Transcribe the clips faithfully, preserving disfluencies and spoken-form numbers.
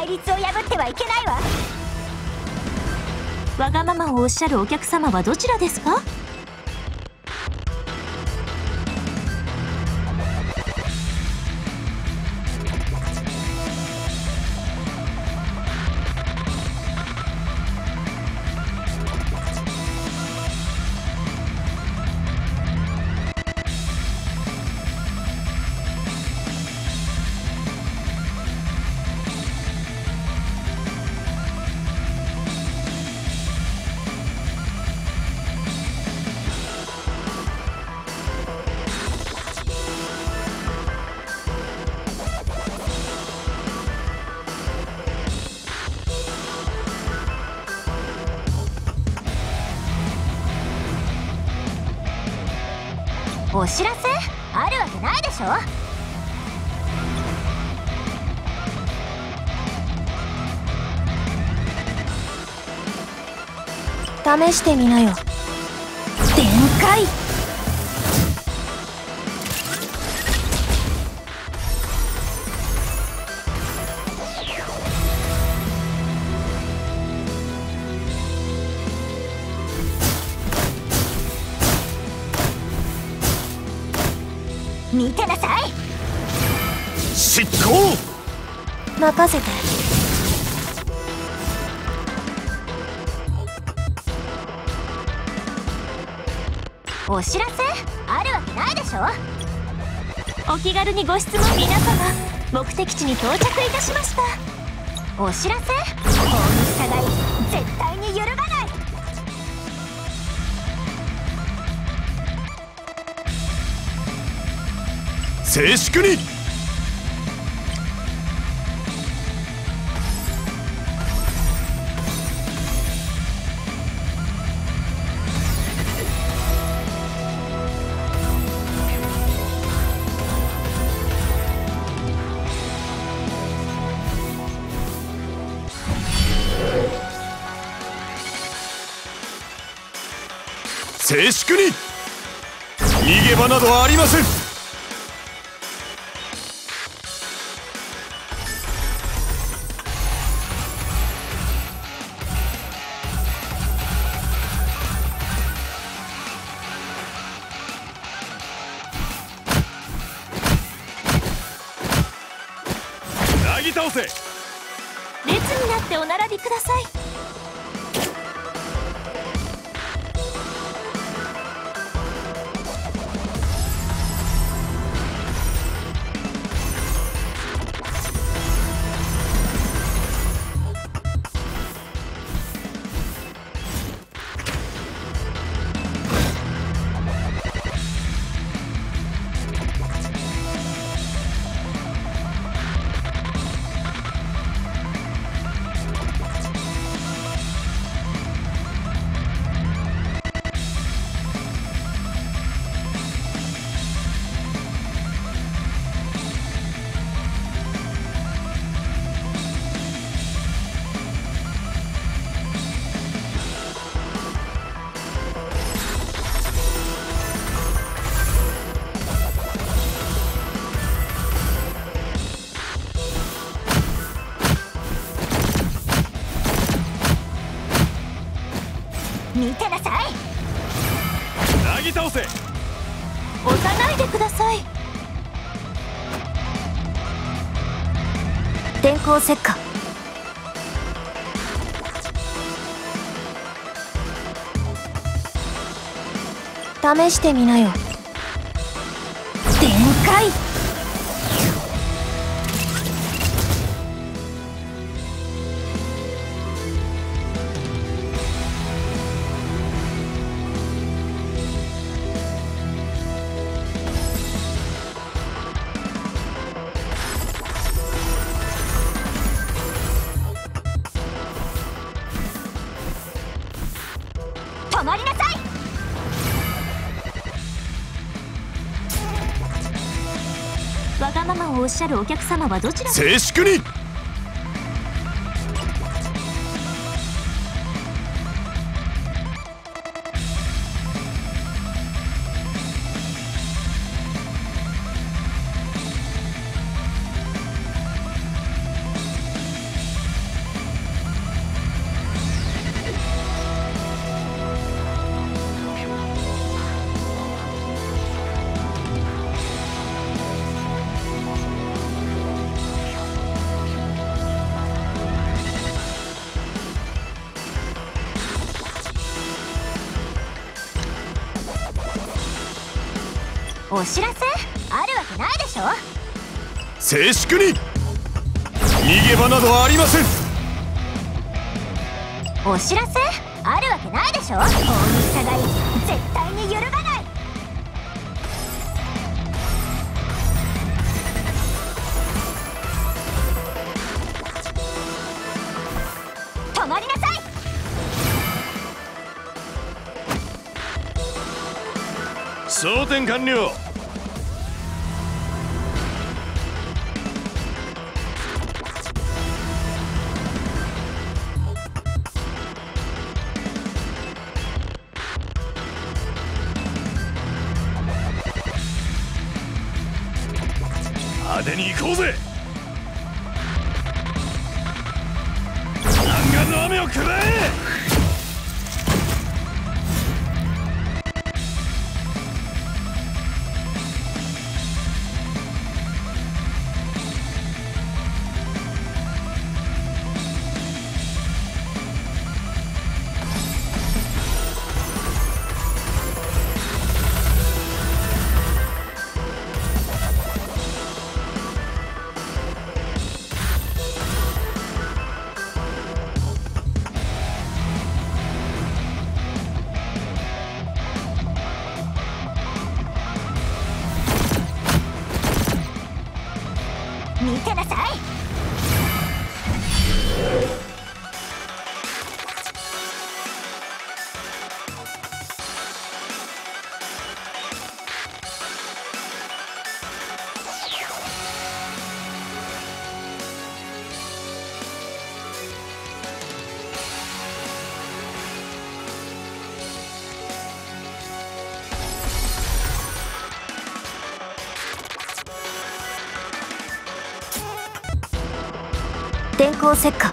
律を破ってはいけないわ。 わがままをおっしゃるお客様はどちらですか？ お知らせあるわけないでしょ。 試してみなよ。展開。 見てなさい。 執行。 任せて。 お知らせあるわけないでしょ。 お気軽にご質問。皆様、目的地に到着いたしました。 お知らせ法に従い絶対に揺るがない。 静粛に。静粛に。逃げ場などはありません。なぎ倒せ。 列になってお並びください。 見てなさい。 なぎ倒せ。 押さないでください。電光石火。試してみなよ。展開。 止まりなさい。 わがままをおっしゃるお客様はどちら？ 静粛に。 お知らせあるわけないでしょ。 静粛に。逃げ場などはありません。 お知らせあるわけないでしょ。法に従い絶対に揺るがない。止まりなさい。 装填完了。派手に行こうぜ。弾丸の雨をくらえ。 見てなさい。電光石火。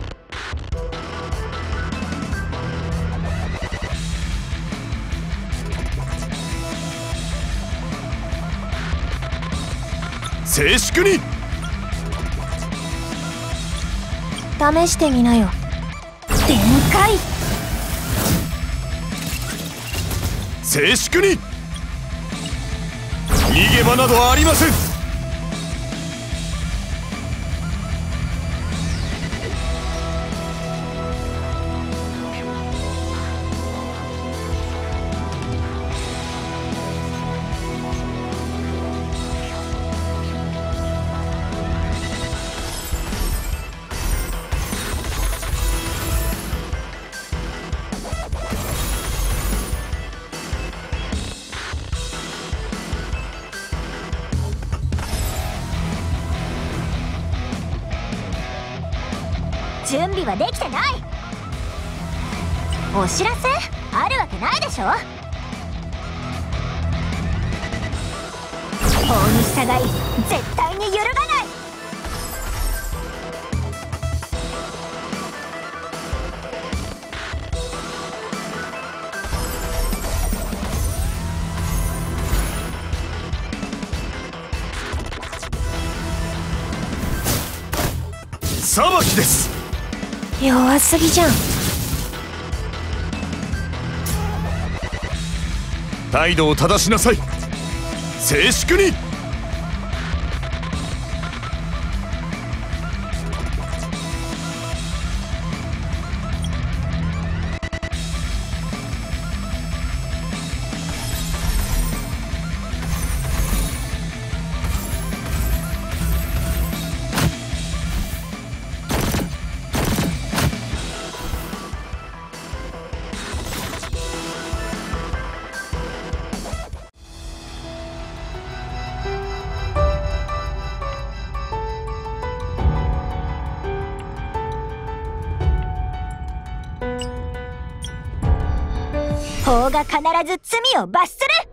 静粛に。 試してみなよ。展開。 静粛に。逃げ場などはありません。 準備はできてない。お知らせあるわけないでしょ。法に従い絶対に揺るがない。 裁きです。 弱すぎじゃん。 態度を正しなさい。静粛に。 法が必ず罪を罰する。